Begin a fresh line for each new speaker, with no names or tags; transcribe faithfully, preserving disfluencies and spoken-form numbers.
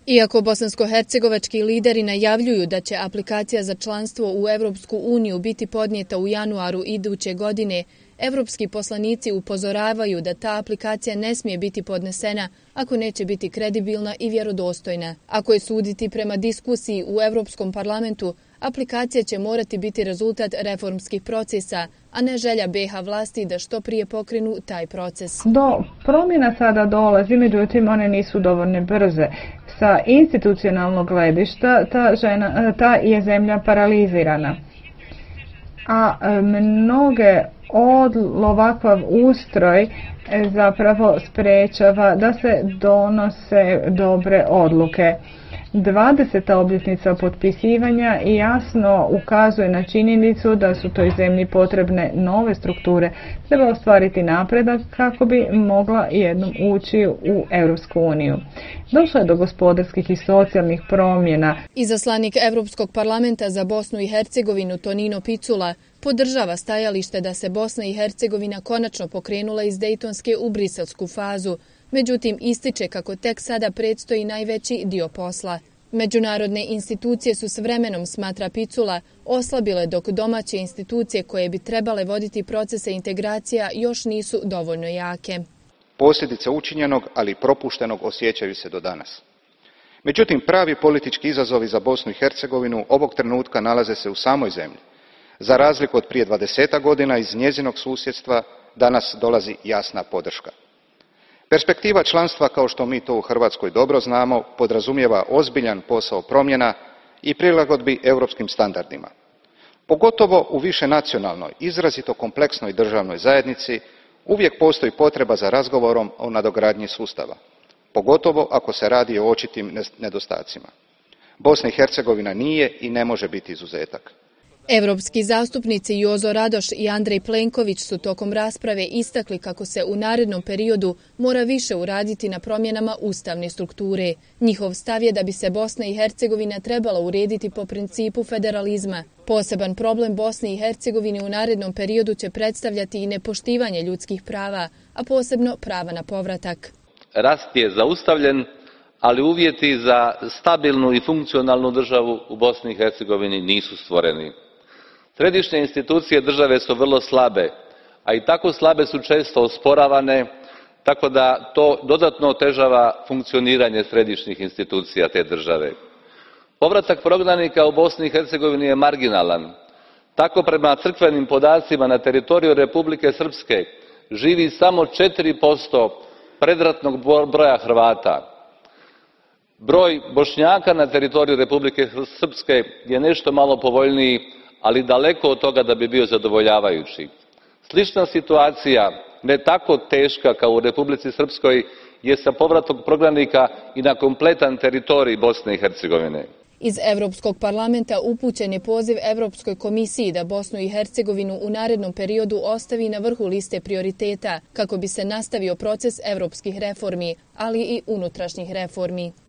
Iako bosansko-hercegovački lideri najavljuju da će aplikacija za članstvo u Evropsku uniju biti podnijeta u januaru iduće godine, evropski poslanici upozoravaju da ta aplikacija ne smije biti podnesena ako neće biti kredibilna i vjerodostojna. Ako je suditi prema diskusiji u Evropskom parlamentu, aplikacija će morati biti rezultat reformskih procesa, a ne želja B iH vlasti da što prije pokrenu taj proces.
Do promjena sada dolazi, međutim one nisu dovoljno brze. Sa institucionalnog gledišta ta, žena, ta je zemlja paralizirana. A mnoge od ovakav ustroj zapravo sprečava da se donose dobre odluke. dvadeseta obljetnica potpisivanja jasno ukazuje na činjenicu da su toj zemlji potrebne nove strukture. Treba ostvariti napredak kako bi mogla jednom ući u Europsku uniju. Došlo je do gospodarskih i socijalnih promjena.
Izaslanik Europskog parlamenta za Bosnu i Hercegovinu Tonino Picula podržava stajalište da se Bosna i Hercegovina konačno pokrenula iz Dejtonske u briselsku fazu. Međutim, ističe kako tek sada predstoji najveći dio posla. Međunarodne institucije su s vremenom, smatra Picula, oslabile dok domaće institucije koje bi trebale voditi procese integracija još nisu dovoljno jake.
Posljedice učinjenog, ali i propuštenog osjećaju se do danas. Međutim, pravi politički izazovi za Bosnu i Hercegovinu ovog trenutka nalaze se u samoj zemlji. Za razliku od prije dvadesetak godina iz njezinog susjedstva danas dolazi jasna podrška. Perspektiva članstva, kao što mi to u Hrvatskoj dobro znamo, podrazumijeva ozbiljan posao promjena i prilagodbi europskim standardima. Pogotovo u višenacionalnoj, izrazito kompleksnoj državnoj zajednici uvijek postoji potreba za razgovorom o nadogradnji sustava, pogotovo ako se radi o očitim nedostacima. Bosna i Hercegovina nije i ne može biti izuzetak.
Evropski zastupnici Jozo Radoš i Andrej Plenković su tokom rasprave istakli kako se u narednom periodu mora više uraditi na promjenama ustavne strukture. Njihov stav je da bi se Bosna i Hercegovina trebala urediti po principu federalizma. Poseban problem Bosne i Hercegovine u narednom periodu će predstavljati i nepoštivanje ljudskih prava, a posebno prava na povratak.
Rast je zaustavljen, ali uvjeti za stabilnu i funkcionalnu državu u Bosni i Hercegovini nisu stvoreni. Središnje institucije države su vrlo slabe, a i tako slabe su često osporavane, tako da to dodatno otežava funkcioniranje središnjih institucija te države. Povratak prognanika u Bosni i Hercegovini je marginalan. Tako prema crkvenim podacima na teritoriju Republike Srpske živi samo četiri posto predratnog broja Hrvata. Broj Bošnjaka na teritoriju Republike Srpske je nešto malo povoljniji, ali daleko od toga da bi bio zadovoljavajući. Slična situacija, ne tako teška kao u Republici Srpskoj, je sa povratom prognanika i na kompletan teritorij Bosne i Hercegovine.
Iz Evropskog parlamenta upućen je poziv Evropskoj komisiji da Bosnu i Hercegovinu u narednom periodu ostavi na vrhu liste prioriteta kako bi se nastavio proces evropskih reformi, ali i unutrašnjih reformi.